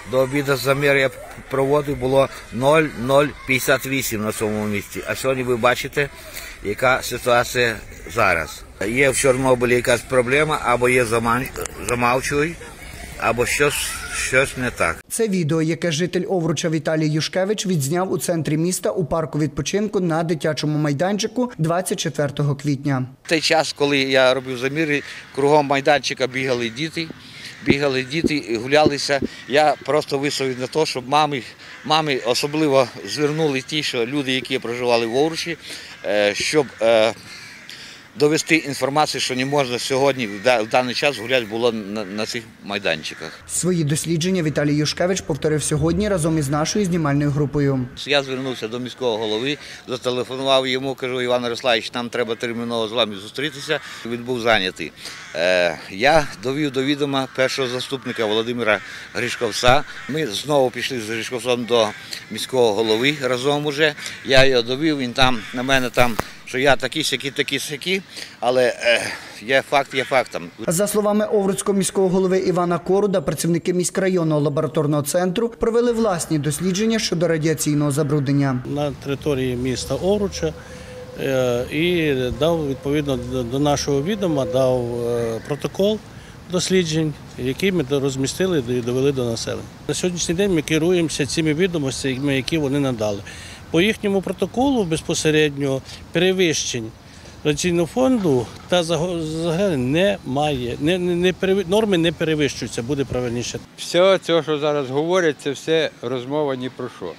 До обіду замір я проводив, було 0,058 на цьому місці. А сьогодні ви бачите, яка ситуація зараз. Є в Чорнобилі якась проблема, або є замовчують, або щось не так. Це відео, яке житель Овруча Віталій Юшкевич відзняв у центрі міста у парку відпочинку на дитячому майданчику 24 квітня. В той час, коли я робив заміри, кругом майданчика бігали діти, гулялися. Я просто висовів на те, щоб мами особливо звернули ті, що люди, які проживали в Овручі, щоб довести інформацію, що не можна сьогодні, в даний час гуляти було на цих майданчиках. Свої дослідження Віталій Юшкевич повторив сьогодні разом із нашою знімальною групою. Я звернувся до міського голови, зателефонував йому, кажу: Іван Ярославович, нам треба терміново з вами зустрітися. Він був зайнятий. Я довів до відома першого заступника Володимира Гришковця. Ми знову пішли з Гришковцем до міського голови разом уже. Я його довів, він там на мене що я такі-сякі, але є фактом. За словами Овруцького міського голови Івана Коруда, працівники міськрайонного лабораторного центру провели власні дослідження щодо радіаційного забруднення. На території міста Овруча і дав, відповідно до нашого відома, протокол досліджень, який ми розмістили і довели до населення. На сьогоднішній день ми керуємося цими відомостями, які вони надали. По їхньому протоколу безпосередньо перевищень радіаційного фонду та загрозень немає. Норми не перевищуються, буде правильніше. Все це, що зараз говорять, це все розмова ні про що.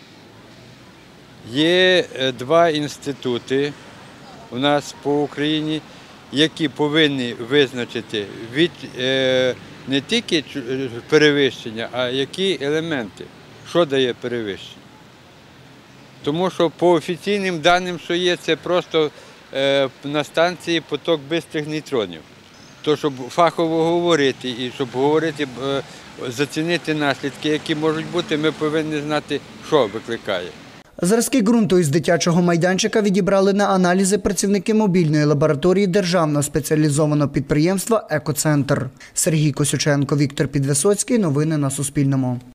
Є два інститути у нас по Україні, які повинні визначити не тільки перевищення, а які елементи, що дає перевищення. Тому що по офіційним даним, що є, це просто на станції поток бистрих нейтронів. То, щоб фахово говорити і щоб говорити, зацінити наслідки, які можуть бути, ми повинні знати, що викликає. Зразки ґрунту із дитячого майданчика відібрали на аналізи працівники мобільної лабораторії Державного спеціалізованого підприємства «Екоцентр». Сергій Косюченко, Віктор Підвисоцький. Новини на Суспільному.